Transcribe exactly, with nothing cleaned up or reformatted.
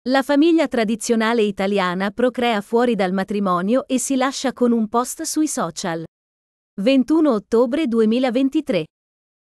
La famiglia tradizionale italiana procrea fuori dal matrimonio e si lascia con un post sui social. ventuno ottobre duemilaventitré.